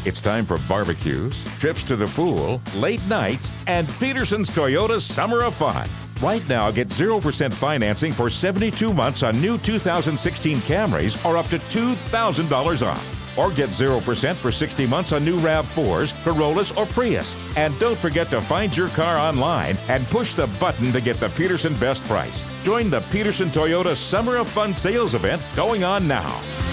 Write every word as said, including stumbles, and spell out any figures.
It's time for barbecues, trips to the pool, late nights, and Peterson's Toyota Summer of Fun. Right now, get zero percent financing for seventy-two months on new two thousand sixteen Camrys or up to two thousand dollars off. Or get zero percent for sixty months on new RAV fours, Corollas, or Prius. And don't forget to find your car online and push the button to get the Peterson best price. Join the Peterson Toyota Summer of Fun sales event going on now.